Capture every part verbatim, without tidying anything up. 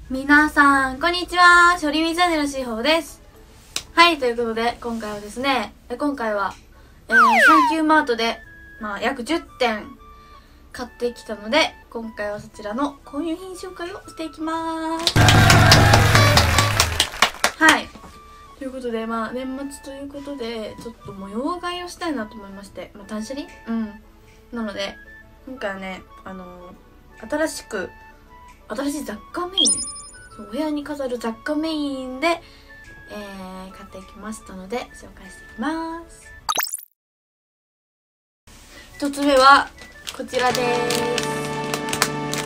皆さんこんにちは、しょりみチャンネルしほうです。はい、ということで今回はですね今回は、えー、サンキューマートで、まあ、約じゅってん買ってきたので、今回はそちらの購入品紹介をしていきます。はい、ということで、まあ年末ということでちょっと模様替えをしたいなと思いまして、まあ、断捨離うんなので今回はね、あのー、新しく新しい雑貨メイン、お部屋に飾る雑貨メインで、えー、買ってきましたので紹介していきます。一つ目はこちらです。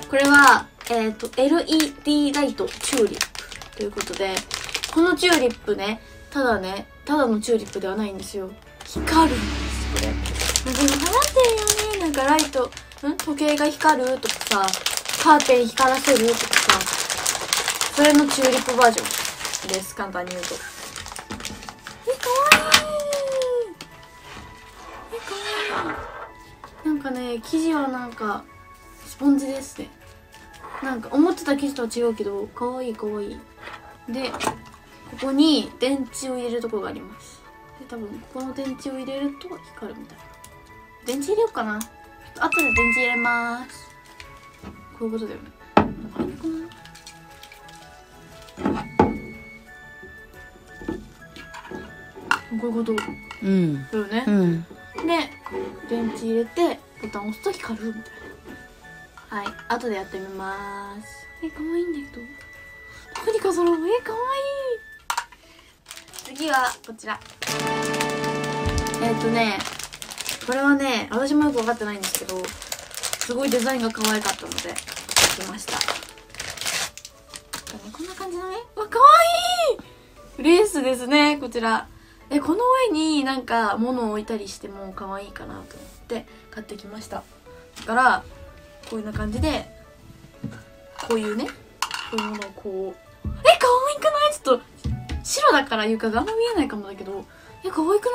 これは、えーと、エルイーディー ライトチューリップということで、このチューリップね、ただねただのチューリップではないんですよ。光るんですこれ。なんか今流行ってるよね。なんかライトん時計が光るとかさ、カーテン光らせるとかさ、それのチューリップバージョンです。簡単に言うと。え、かわいい。え、かわいい。なんかね、生地はなんかスポンジですね。なんか思ってた生地とは違うけど、かわいいかわいい。で、ここに電池を入れるところがあります。で、多分ここの電池を入れると光るみたいな。電池入れようかな。後で電池入れます。こういうことだよね。入るかな。こういうこと。うん。だよね。うん。で、電池入れてボタンを押すと光るみたいな。はい、後でやってみます。え、可愛いんだけど。どこに飾ろう。え、可愛い。次はこちら。えっとね、これはね、私もよく分かってないんですけど、すごいデザインが可愛かったので買ってきました。こんな感じのね、わ、可愛いレースですね、こちら。え、この上になんか物を置いたりしても可愛いかなと思って買ってきました。だからこういうな感じで、こういうね、こういうものをこう、え、可愛くない？ちょっと白だから床があんま見えないかもだけど、え、可愛くない？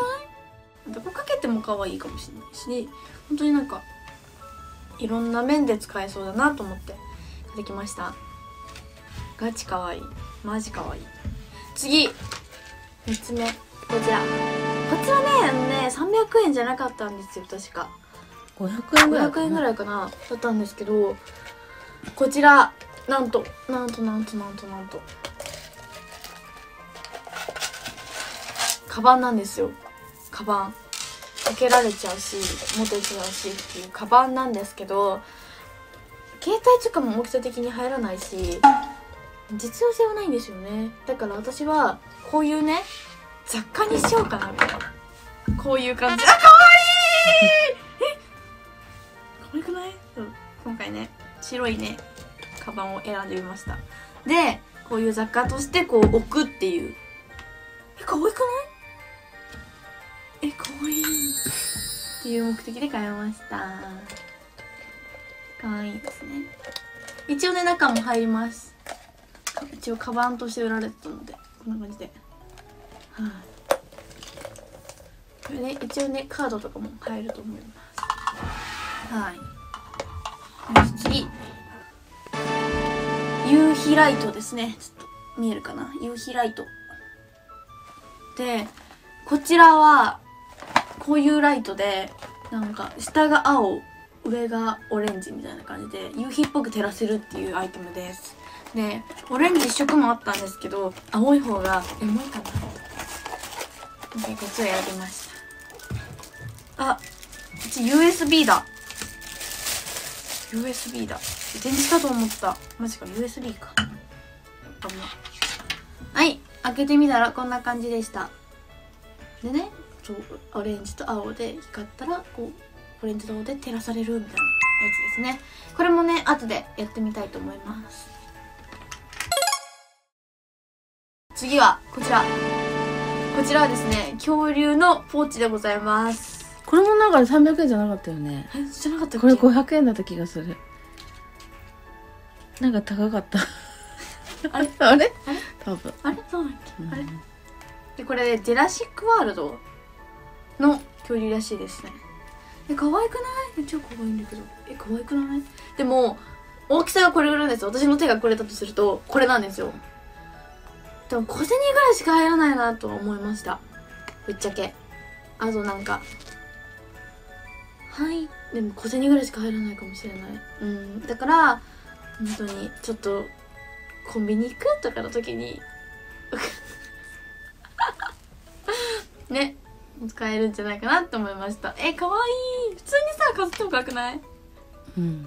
どこかけても可愛いかもしれないし、本当になんかいろんな面で使えそうだなと思って買ってきました。ガチ可愛い、マジ可愛い。次、みっつめ、こちら。こっちはね、あのね、さんびゃくえんじゃなかったんですよ、確か。 ごひゃくえんぐらいかな。 ごひゃくえんぐらいかな、だったんですけど、こちら、なんと、なんとなんとなんとなんと、カバンなんですよ。カバン。開けられちゃうし、持てちゃうしっていうカバンなんですけど、携帯とかも大きさ的に入らないし、実用性はないんですよね。だから私はこういうね、雑貨にしようかなと。こういう感じ。あ、かわいい。え、かわいくない？うん、今回ね、白いねカバンを選んでみました。で、こういう雑貨としてこう置くっていう。え、かわいくない？え、かわいいっていう目的で買いました。かわいいですね。一応ね、中も入ります。一応カバンとして売られてたので、こんな感じで、はい、あ、これね、一応ねカードとかも入ると思います。はい、次、夕日ライトですね。ちょっと見えるかな、夕日ライトで、こちらはこういうライトで、なんか下が青、上がオレンジみたいな感じで夕日っぽく照らせるっていうアイテムです。で、オレンジ一色もあったんですけど、青い方がエモいかなと。今回こっちを選びました。あ、こっち ユーエスビー だ。ユーエスビー だ。電池かと思った。マジか、ユーエスビー か。はい、開けてみたらこんな感じでした。でね、そう、オレンジと青で光ったら、こう、オレンジと青で照らされるみたいなやつですね。これもね、後でやってみたいと思います。次はこちら。こちらはですね、恐竜のポーチでございます。 これもなんかさんびゃくえんじゃなかったよね。 え、じゃなかったっけ？ これごひゃくえんだった気がする。なんか高かった。 あれあれあれ多分。 あれそうだっけ、うん、あれうんで、これジェラシックワールドの恐竜らしいですね。え、可愛くない？え、超可愛いんだけど。え、可愛くない？でも大きさがこれぐらいです。私の手がこれだとするとこれなんですよ。でも小銭ぐらいしか入らないなと思いました、ぶっちゃけ。あとなんかはいでも小銭ぐらいしか入らないかもしれない。うんだから本当にちょっとコンビニ行くとかの時にね使えるんじゃないかなって思いました。えかわいい。普通にさ飾ってもかわくない？ うん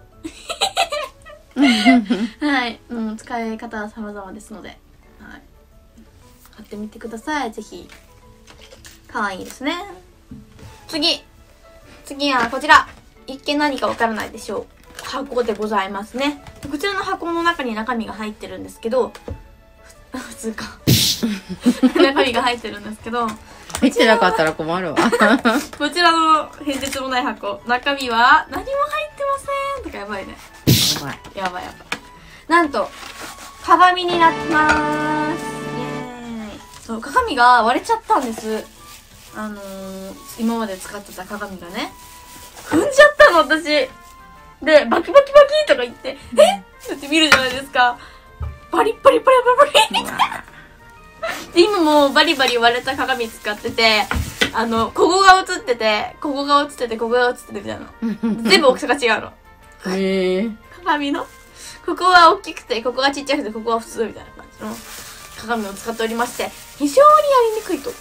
はい、うん、使い方は様々ですので、はい、買ってみてくださいぜひ。かわいいですね。次次はこちら、一見何かわからないでしょう、箱でございますね。こちらの箱の中に中身が入ってるんですけど、普通か中身が入ってるんですけど、 入ってなかったら困るわこちらの変哲もない箱、中身は何も入ってませんとかやばいね。 やばいやばいやばい。なんと鏡になってます。イエーイ。そう鏡が割れちゃったんです。あのー、今まで使ってた鏡がね踏んじゃったの私で、バキバキバキとか言って、うん、えっって見るじゃないですか。バリッバリバリバリバリで今もうバリバリ割れた鏡使ってて、あのここが映っててここが映っててここが映っててみたいな全部大きさが違うの。 へえ。 鏡のここは大きくてここがちっちゃくてここは普通みたいな感じの鏡を使っておりまして、非常にやりにくいと。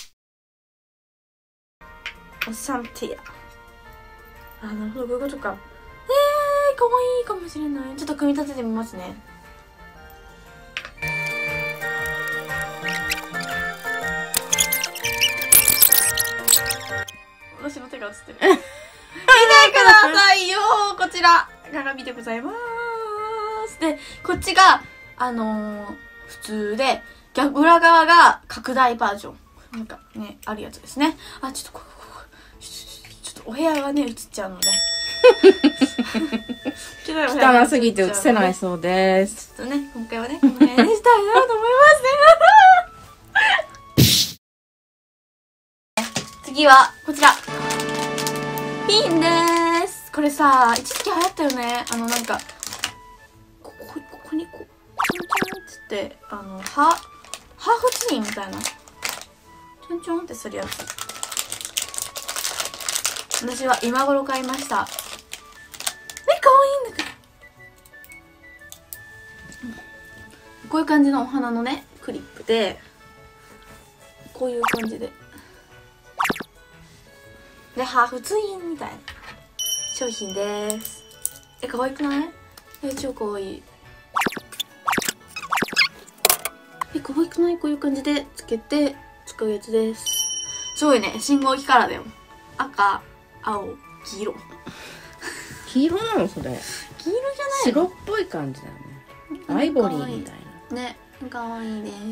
おサンティア。あ、なるほど、こういうことか。えー、かわいいかもしれない。ちょっと組み立ててみますね。私の手が映ってる。見てくださいよー、こちら鏡でございます。で、こっちがあのー、普通で逆裏側が拡大バージョンなんかねあるやつですね。あ、ちょっとここここちょっとお部屋がね映っちゃうので汚すぎて映せないそうです。 ちょっとね今回はねこの辺にしたいなと思いますね次はこちらピンでーす。これさ一時期流行ったよね。あのなんかここここにこうちょんちょんっつってあのハハーフツインみたいなちょんちょんってするやつ。私は今頃買いました。え、かわいいんだけど、うん、こういう感じのお花のねクリップでこういう感じででハーフツインみたいな商品です。え、かわいくない？え、超かわいい。え、かわいくない？こういう感じでつけて使うやつです。すごいね、信号機カラーだよ。赤、青、黄色。 黄色なのそれ？ 黄色じゃないの？ 白っぽい感じだよね。アイボリーみたいな。 ね、かわいいです。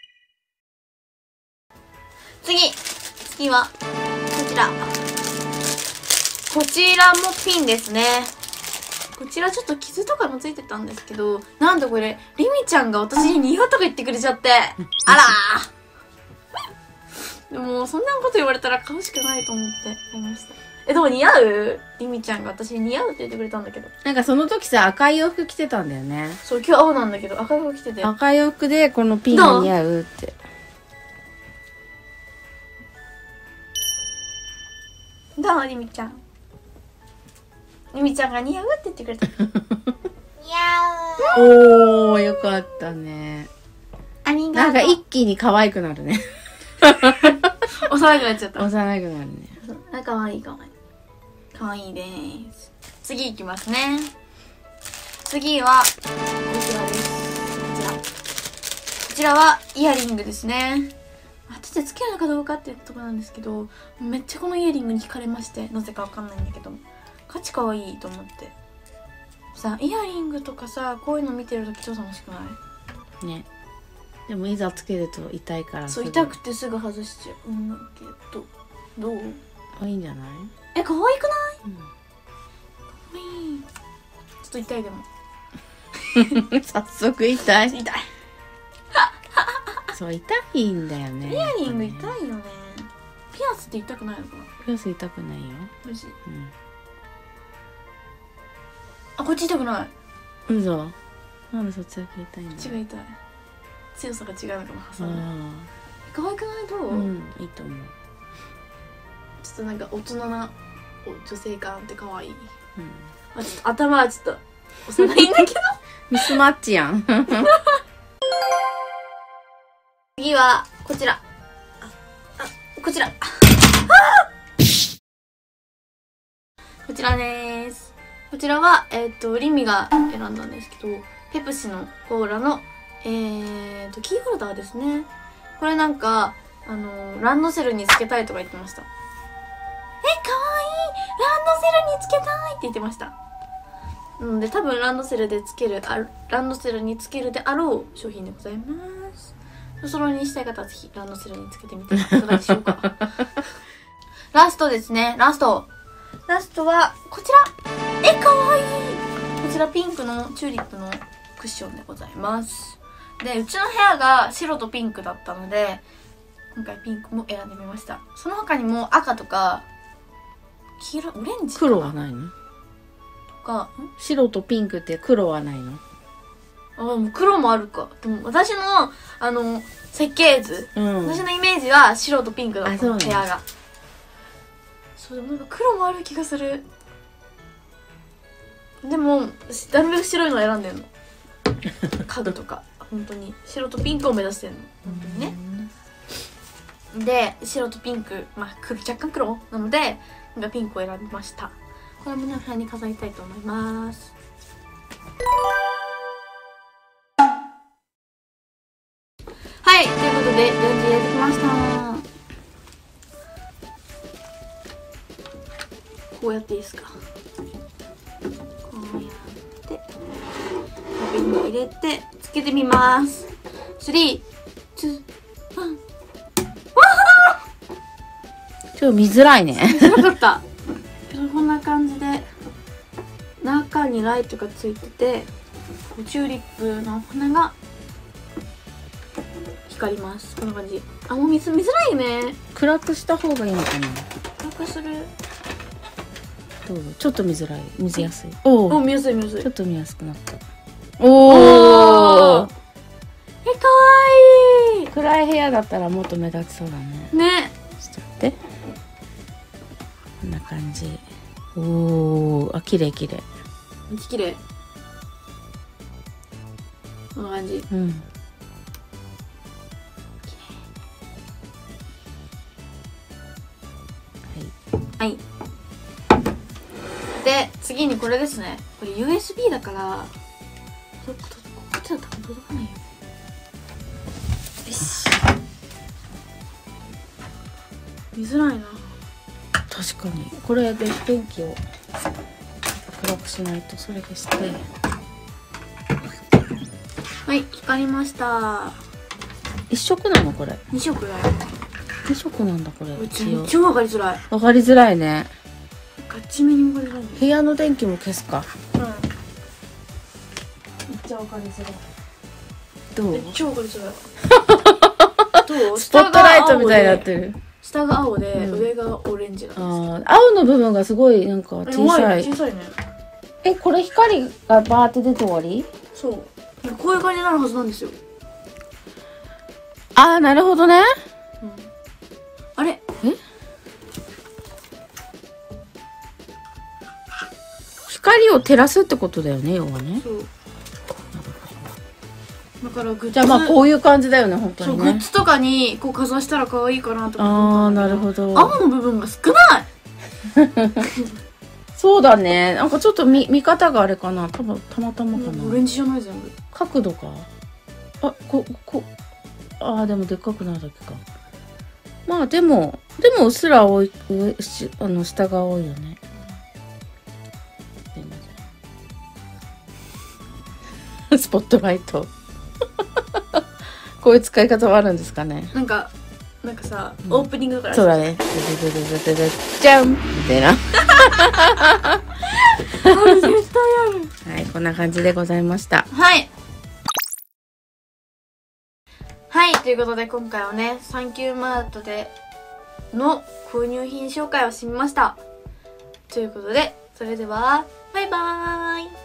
次次はこちら。こちらもピンですね。こちらちょっと傷とかもついてたんですけど、なんとこれリミちゃんが私に似合うとか言ってくれちゃって、あらーでもそんなこと言われたら買うしかないと思って買いました。え、でも似合う？リミちゃんが私に似合うって言ってくれたんだけど、 なんかその時さ赤い洋服着てたんだよね。 そう、今日青なんだけど赤い服着てて、 赤い洋服でこのピンが似合うって。 どう？リミちゃんリミちゃんが似合うって言ってくれた似合う。おー、よかったね。 ありがとう。 なんか一気に可愛くなるね幼くなっちゃった。 幼くなるね。 あ、かわいいかわいいかわいいです。次いきますね。次はこちらです。こちらこちらはイヤリングですね。当ててつけるのかどうかっていうところなんですけど、めっちゃこのイヤリングに惹かれまして、なぜかわかんないんだけど価値かわいいと思ってさ。イヤリングとかさ、こういうの見てるとき超楽しくないね。でもいざつけると痛いから。 そう、痛くてすぐ外しちゃうんだけど、どう？ あ、いいんじゃない？ え、可愛くない？ うん、 可愛い。ちょっと痛いでも早速痛い。 痛いそう、痛いんだよね。 イヤリング痛いよね。ピアスって痛くないのかな？ ピアス痛くないよ。 嬉しい。 うん。 あ、こっち痛くない。 うそ。なんでそっちだけ痛いんだ。 違い痛い。強さが違うのかも、挟んで。 あ可愛くない？どう？ あ。うん、いいと思う。 ちょっとなんか大人な女性感って可愛い。 うん。 あ、ちょっと頭はちょっと幼いんだけど。 ミスマッチやん。 次はこちら。あ、あ、こちら。こちらです。こちらは、えっと、リミが選んだんですけど、ペプシのコーラの、えっと、キーホルダーですね。これなんか、あのー、ランドセルにつけたいとか言ってました。え、かわいい！ランドセルにつけたいって言ってました。なので、多分ランドセルでつける、あランドセルにつけるであろう商品でございます。お揃いにしたい方はぜひランドセルにつけてみていかがでしょうか。ラストですね、ラスト。ラストはこちら。え、かわいい。こちらピンクのチューリップのクッションでございます。で、うちの部屋が白とピンクだったので、今回ピンクも選んでみました。その他にも赤とか黄色、オレンジ黒はないの？ とか、 白とピンクって黒はないの？ あ、もう黒もあるか。でも私のあの設計図、 うん、 私のイメージは白とピンクだったの、 部屋が。そう、でもなんか黒もある気がする。でもなるべく白いのを選んでんの。家具とか本当に白とピンクを目指してんの、本当にね。で、白とピンク、まあ黒、若干黒なのでなんかピンクを選びました。これもね、部屋に飾りたいと思います。はい、ということでレンジ入れてきました。こうやっていいですか。こうやって鍋に入れてつけてみます。スリー、ツー、ワン。わちょっと見づらいね。 見づらかった。こんな感じで中にライトがついてて、チューリップの花が光ります。こんな感じ。あ、もう見づ見づらいね。 暗くした方がいいのかな。 暗くする。 どうぞ。ちょっと見づらい、見せやすい。おお、 お、 見やすい見やすい。 ちょっと見やすくなった。おお。 え、かわいい。 暗い部屋だったらもっと目立ちそうだね。 ね。 しちゃって。こんな感じ。おお、あ、綺麗綺麗。 めっちゃ綺麗。こんな感じ。 うん。 はい。で、次にこれですね。これ ユーエスビー だから、こっちだったら届かないよ。よし。見づらいな。 確かに。これで電気を暗くしないと、それでして。 はい、光りました。 一色なのこれ。 二色だよ。 二色なんだこれ。 超わかりづらい。 わかりづらいね。 ガチめにわかりづらいね。 部屋の電気も消すか。 うん。めっちゃわかりづらい。 どう？ めっちゃわかりづらい。どう？ スポットライトみたいになってる。 下が青で、 うん、 上がオレンジなんです。 ああ、青の部分がすごいなんか小さい。 小さいね。 え、これ光がバーって出て終わり？ そう。こういう感じになるはずなんですよ。 ああ、なるほどね。 うん、あれ？え？ 光を照らすってことだよね、要はね。 そう。だからグッズ、 じゃあまあこういう感じだよね、本当にね。 そう、グッズとかにこうかざしたら可愛いかなとか思ったんだけど。ああ、なるほど。 青の部分が少ない。 そうだね。なんかちょっと見見方があれかな。多分たまたまかな。 オレンジじゃない全部。 角度か。あ、ここああでもでっかくなるだけか。まあでもでもうっすら青い上しあの下が青いよね。スポットライト。こういう使い方はあるんですかね。 なんかなんかさ、うん、オープニングからそうだね。じゃんみたいな。 あ絶対ある。 はい、こんな感じでございました。 はいはい、ということで今回はねサンキューマートでの購入品紹介をしてみました。ということでそれではバイバーイ。